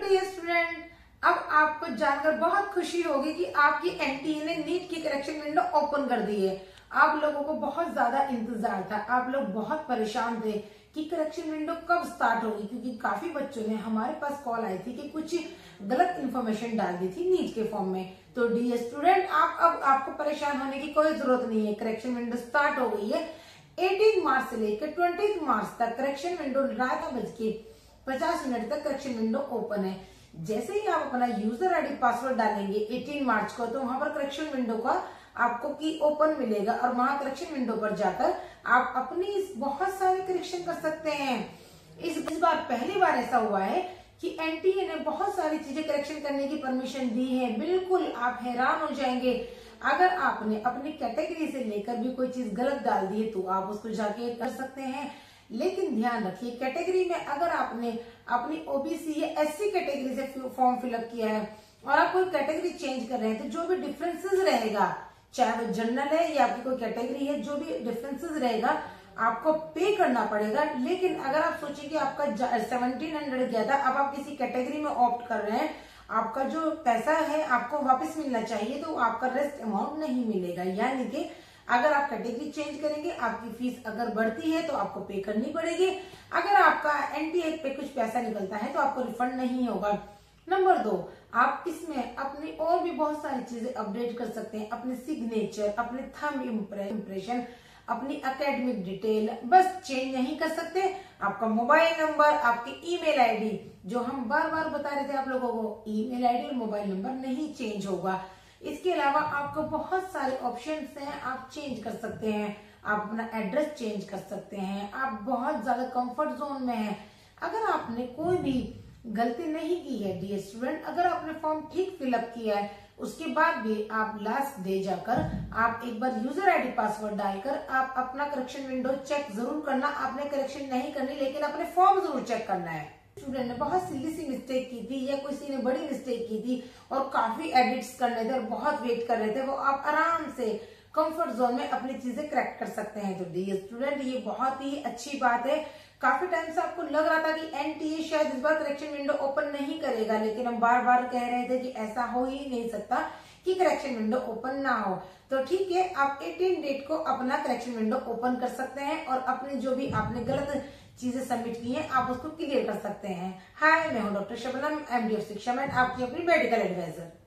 Dear student, अब आपको जानकर बहुत खुशी होगी कि आपकी एनटीए ने नीट की करेक्शन विंडो ओपन कर दी है। आप लोगों को बहुत ज्यादा इंतजार था, आप लोग बहुत परेशान थे कि करेक्शन विंडो कब स्टार्ट होगी, क्योंकि काफी बच्चों ने हमारे पास कॉल आई थी कि कुछ गलत इन्फॉर्मेशन डाल दी थी नीट के फॉर्म में। तो डियर स्टूडेंट, अब आपको परेशान होने की कोई जरूरत नहीं है। करेक्शन विंडो स्टार्ट हो गई है। 18 मार्च से लेकर 20 मार्च तक करेक्शन विंडो रात 50 तक करेक्शन विंडो ओपन है। जैसे ही आप अपना यूजर आईडी पासवर्ड डालेंगे 18 मार्च को, तो वहां पर करेक्शन विंडो का आपको की ओपन मिलेगा और वहां करेक्शन विंडो पर जाकर आप अपनी बहुत सारे करेक्शन कर सकते हैं। इस बार पहली बार ऐसा हुआ है कि एनटीए ने बहुत सारी चीजें करेक्शन करने की परमिशन दी है। बिल्कुल आप हैरान हो जाएंगे। अगर आपने अपनी कैटेगरी से लेकर भी कोई चीज गलत डाल दी है तो आप उसको जाके कर सकते हैं। लेकिन ध्यान रखिए, कैटेगरी में अगर आपने अपनी ओबीसी या एससी कैटेगरी से फॉर्म फिलअप किया है और आप कोई कैटेगरी चेंज कर रहे हैं, तो जो भी डिफरेंसेस रहेगा, चाहे वो जनरल है या आपकी कोई कैटेगरी है, जो भी डिफरेंसेस रहेगा आपको पे करना पड़ेगा। लेकिन अगर आप सोचें कि आपका 1700 गया था, अब आप किसी कैटेगरी में ऑप्ट कर रहे हैं, आपका जो पैसा है आपको वापस मिलना चाहिए, तो आपका रेस्ट अमाउंट नहीं मिलेगा। यानी कि अगर आप कैटेगरी चेंज करेंगे, आपकी फीस अगर बढ़ती है तो आपको पे करनी पड़ेगी। अगर आपका एनटीए पे कुछ पैसा निकलता है तो आपको रिफंड नहीं होगा। नंबर 2, आप इसमें अपनी और भी बहुत सारी चीजें अपडेट कर सकते हैं। अपने सिग्नेचर, अपने थंब इम्प्रेशन, अपनी एकेडमिक डिटेल बस चेंज नहीं कर सकते। आपका मोबाइल नंबर, आपकी ईमेल आईडी, जो हम बार बार बता रहे थे आप लोगों को, ईमेल आईडी और मोबाइल नंबर नहीं चेंज होगा। इसके अलावा आपको बहुत सारे ऑप्शंस हैं, आप चेंज कर सकते हैं। आप अपना एड्रेस चेंज कर सकते हैं। आप बहुत ज्यादा कंफर्ट जोन में हैं। अगर आपने कोई भी गलती नहीं की है डियर स्टूडेंट, अगर आपने फॉर्म ठीक फिलअप किया है, उसके बाद भी आप लास्ट डे जाकर आप एक बार यूजर आईडी पासवर्ड डालकर आप अपना करेक्शन विंडो चेक जरूर करना। आपने करेक्शन नहीं करनी, लेकिन अपने फॉर्म जरूर चेक करना है। स्टूडेंट ने बहुत सिली सी मिस्टेक की थी या किसी ने बड़ी मिस्टेक की थी और काफी एडिट्स करने थे और बहुत वेट कर रहे थे, वो आप आराम से कंफर्ट जोन में अपनी चीजें करेक्ट कर सकते हैं। तो डियर स्टूडेंट, ये बहुत ही अच्छी बात है। काफी टाइम से आपको लग रहा था कि एनटीए शायद इस बार करेक्शन विंडो ओपन नहीं करेगा, लेकिन हम बार बार कह रहे थे कि ऐसा हो ही नहीं सकता कि करेक्शन विंडो ओपन ना हो। तो ठीक है, आप 18 डेट को अपना करेक्शन विंडो ओपन कर सकते हैं और अपने जो भी आपने गलत चीजें सबमिट की हैं आप उसको क्लियर कर सकते हैं। हाय, मैं हूं डॉक्टर शबनम, एमडी ऑफ शिक्षा में, आपकी अपनी मेडिकल एडवाइजर।